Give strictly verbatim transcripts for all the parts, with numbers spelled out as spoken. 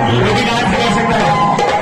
वो भी डांस कर सकता है।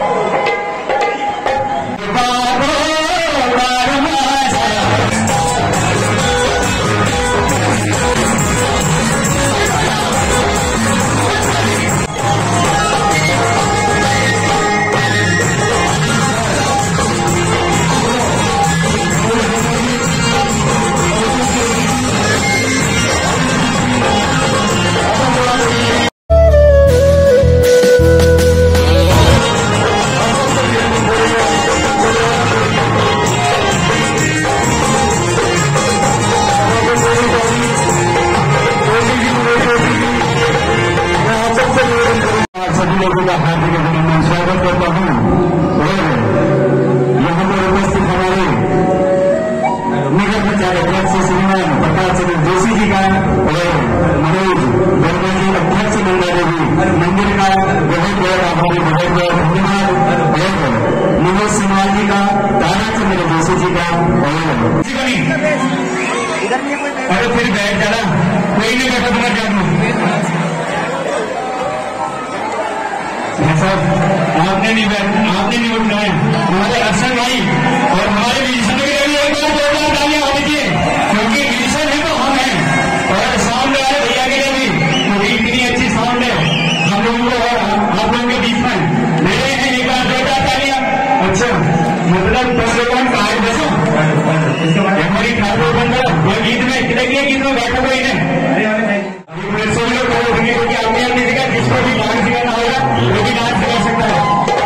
लोगों का हार्दिक अभिनंदन स्वागत करता हूं और यहां पर उपस्थित हमारे नगर प्रचार अध्यक्ष श्रीमान प्रकाश चंद्र जोशी जी का और मनोज वर्मा जी अध्यक्ष गंगा देवी मंदिर का बहुत बहुत आभारी, बहुत बहुत धन्यवाद और मनोज सिन्हा जी का, तारा चंद्र जोशी जी का और अरे फिर बैठ जाना, कोई नहीं बैठा तुम्हारे जान आपने नहीं आपने नहीं उठना है। हमारे अक्षर भाई और हमारे विजन के लिए एक बार जोरदार तालियां होनी चाहिए, क्योंकि विजन है तो हम हैं। और साउंड वाले भैया के लिए भी क्योंकि इतनी अच्छी साउंड है हम लोगों को और आप लोगों के बीच में ले रहे हैं। एक बार जोरदार तालियां। अच्छा मतलब दस लोगों का आज बसो हमारी ठाकुर बन गया गीत में कितने गीत में बैठा हुआ इन्हें सोच लो खड़े होंगे, क्योंकि आपने आपने देखा जिसको भी डांस सिखाना होगा वो भी डांस सिखा सकता है।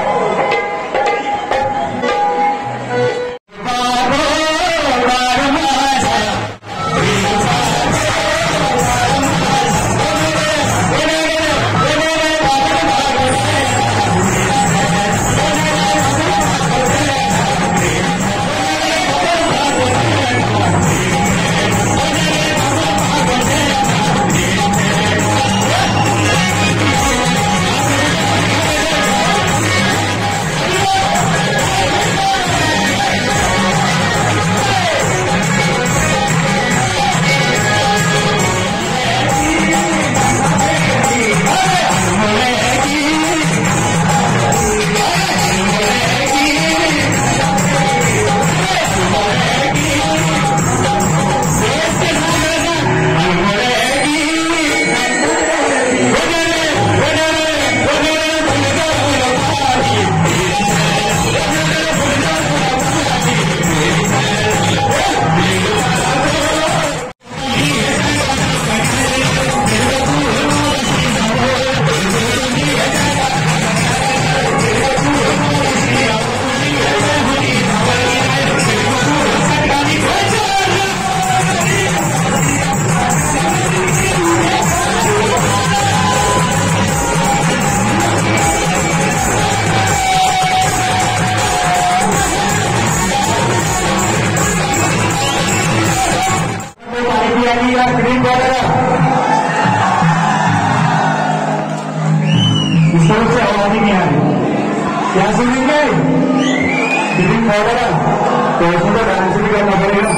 इस तरफ से आवाज नहीं आ रही, क्या सुनेंगे ग्रीन बॉर्डर तो उसमें तो डांस भी करना पड़ेगा,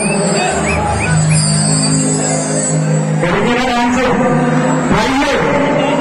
करेंगे ना डांस आइए।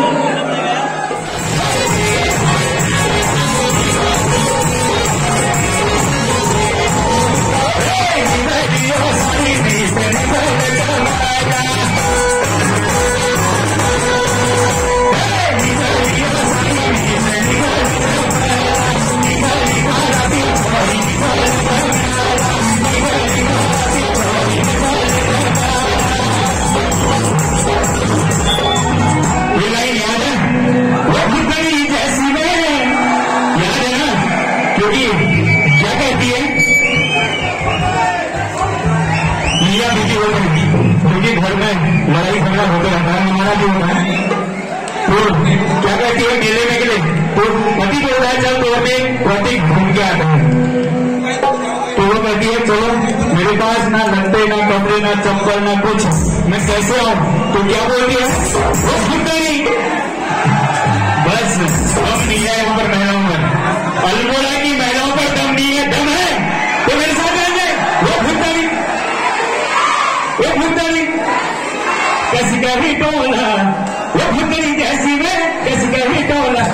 क्योंकि घर में लड़ाई झगड़ा होते रहता है, हमारा भी होता है, तो क्या कहती है मेले में के लिए तो पति बोलता है चल तो में प्रतीक घूम के आता है, तो वो कहती है चलो मेरे पास ना लंडे ना कपड़े ना चप्पल ना कुछ, मैं कैसे आऊं, तो क्या बोलती है वो घूमता नहीं, बस दम नहीं है वहां पर महिलाओं में, अल्मोड़ा की महिलाओं पर दम नहीं है, दम है तो मेरे साथ आएंगे, वो घूमता नहीं वो घूमता नहीं, कैसी कभी टोला वो घूमता नहीं जैसी में कैसी कभी कौला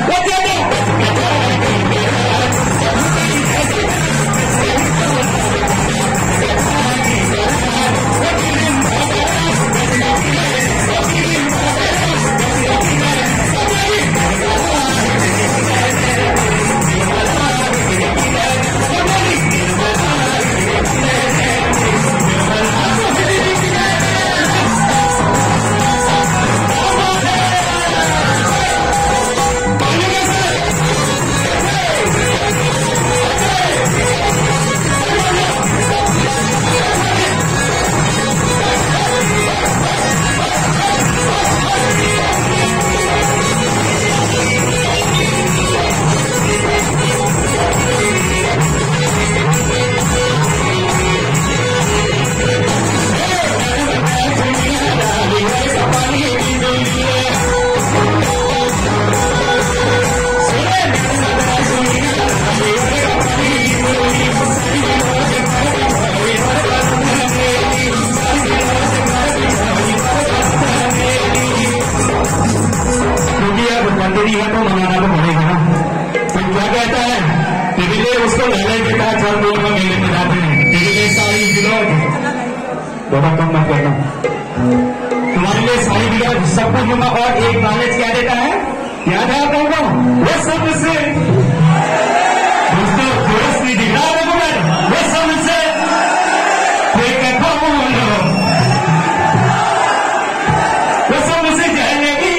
है तो मनाना तो पड़ेगा ना। तो क्या कहता है इसलिए उसको लहले देता है चल दो में मेले में जाते हैं इसलिए सारी जिलों थोड़ा कम मत करना तुम्हारे लिए सारी जिलों सब कुछ दूंगा और एक नॉलेज क्या देता है याद है आपको वो सबसे दोस्तों दोस्त नहीं दिख रहा है वो सबसे वो सबसे कहने की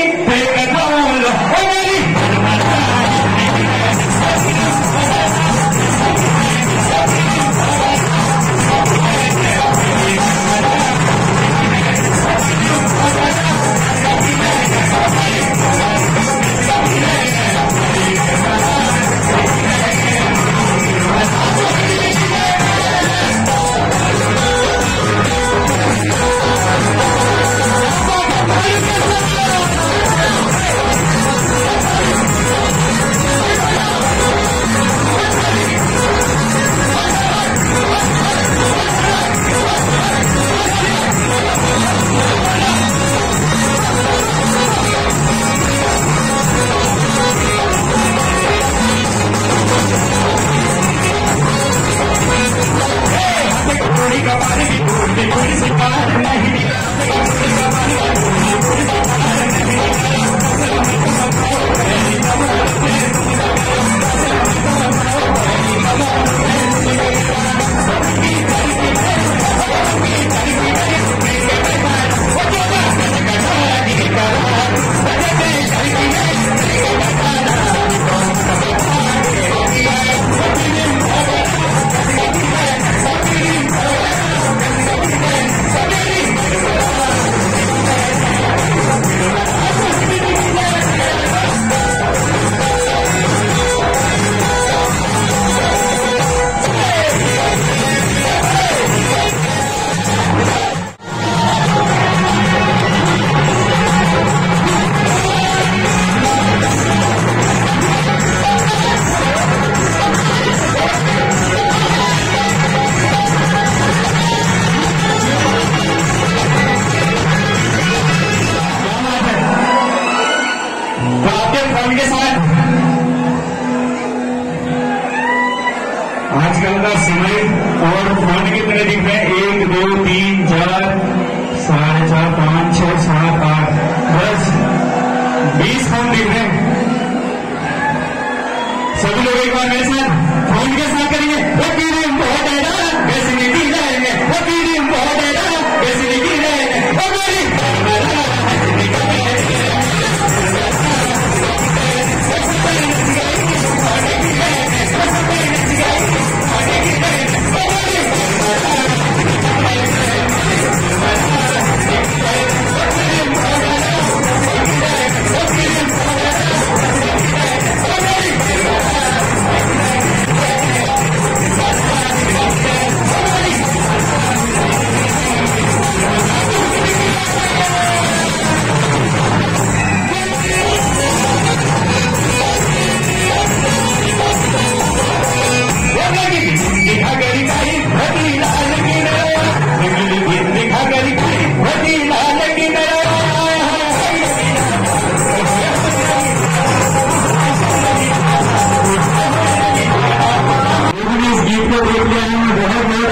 आजकल का समय और फोन कितने दिख रहे हैं एक दो तीन चार साढ़े चार पाँच छह सात आठ दस बीस फोन दिख रहे हैं। सभी लोग एक बार मेरे साथ फोन के साथ करेंगे वो कीड़ी बहुत है ना वैसे नहीं रहेंगे वो कीड़ी बहुत है ना वैसे नहीं रहेंगे वो मेरी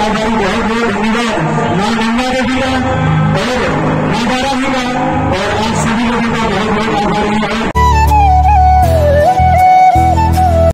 बहुत बहुत धन्यवाद माँ गंगा देवी का और माँ तारा जी का